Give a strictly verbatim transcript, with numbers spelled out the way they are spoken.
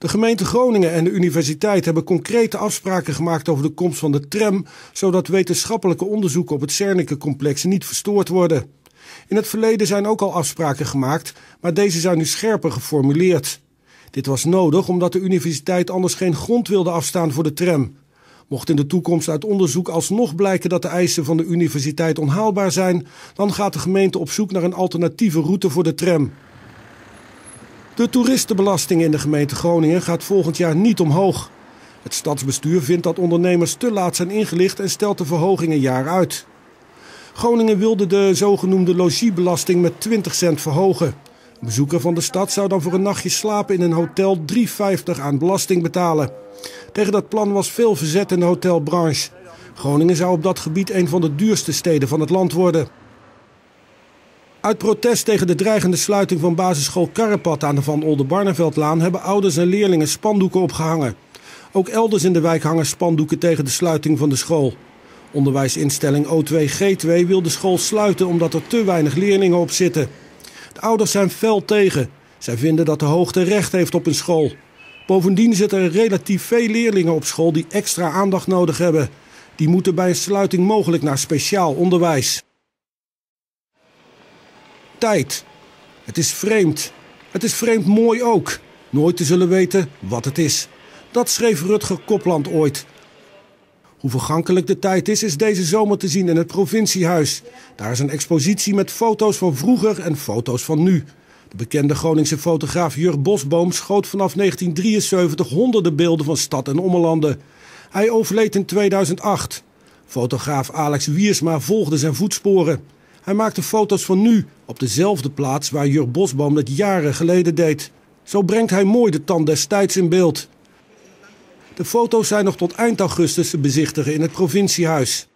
De gemeente Groningen en de universiteit hebben concrete afspraken gemaakt over de komst van de tram, zodat wetenschappelijke onderzoeken op het Zernike-complex niet verstoord worden. In het verleden zijn ook al afspraken gemaakt, maar deze zijn nu scherper geformuleerd. Dit was nodig omdat de universiteit anders geen grond wilde afstaan voor de tram. Mocht in de toekomst uit onderzoek alsnog blijken dat de eisen van de universiteit onhaalbaar zijn, dan gaat de gemeente op zoek naar een alternatieve route voor de tram. De toeristenbelasting in de gemeente Groningen gaat volgend jaar niet omhoog. Het stadsbestuur vindt dat ondernemers te laat zijn ingelicht en stelt de verhoging een jaar uit. Groningen wilde de zogenoemde logiebelasting met twintig cent verhogen. Een bezoeker van de stad zou dan voor een nachtje slapen in een hotel drie vijftig aan belasting betalen. Tegen dat plan was veel verzet in de hotelbranche. Groningen zou op dat gebied een van de duurste steden van het land worden. Uit protest tegen de dreigende sluiting van basisschool Karrepad aan de Van Oldenbarneveldlaan hebben ouders en leerlingen spandoeken opgehangen. Ook elders in de wijk hangen spandoeken tegen de sluiting van de school. Onderwijsinstelling O twee G twee wil de school sluiten omdat er te weinig leerlingen op zitten. De ouders zijn fel tegen. Zij vinden dat de hoogte recht heeft op een school. Bovendien zitten er relatief veel leerlingen op school die extra aandacht nodig hebben. Die moeten bij een sluiting mogelijk naar speciaal onderwijs. Tijd. Het is vreemd. Het is vreemd mooi ook. Nooit te zullen weten wat het is. Dat schreef Rutger Kopland ooit. Hoe vergankelijk de tijd is, is deze zomer te zien in het provinciehuis. Daar is een expositie met foto's van vroeger en foto's van nu. De bekende Groningse fotograaf Jur Bosboom schoot vanaf negentien drieënzeventig honderden beelden van stad en ommelanden. Hij overleed in tweeduizend acht. Fotograaf Alex Wiersma volgde zijn voetsporen. Hij maakte foto's van nu, op dezelfde plaats waar Jur Bosboom dat jaren geleden deed. Zo brengt hij mooi de tand des tijds in beeld. De foto's zijn nog tot eind augustus te bezichtigen in het provinciehuis.